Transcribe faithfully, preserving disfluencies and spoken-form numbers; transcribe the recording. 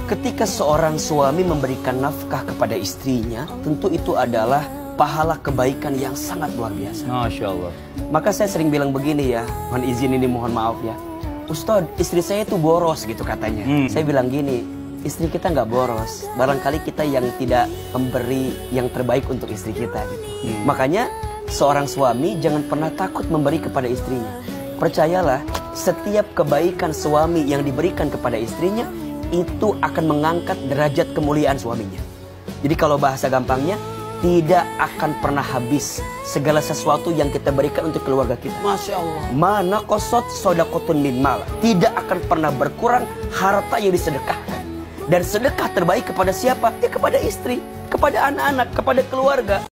Ketika seorang suami memberikan nafkah kepada istrinya, tentu itu adalah pahala kebaikan yang sangat luar biasa. Masya Allah. Maka saya sering bilang begini ya, mohon izin ini mohon maaf ya, Ustadz, istri saya itu boros gitu katanya. Hmm. Saya bilang gini, istri kita nggak boros, barangkali kita yang tidak memberi yang terbaik untuk istri kita gitu. Hmm. Makanya seorang suami jangan pernah takut memberi kepada istrinya. Percayalah, setiap kebaikan suami yang diberikan kepada istrinya itu akan mengangkat derajat kemuliaan suaminya. Jadi kalau bahasa gampangnya, tidak akan pernah habis segala sesuatu yang kita berikan untuk keluarga kita. Masya Allah. Mana kosot sodakotun min mal. Tidak akan pernah berkurang harta yang disedekahkan. Dan sedekah terbaik kepada siapa? Ya kepada istri, kepada anak-anak, kepada keluarga.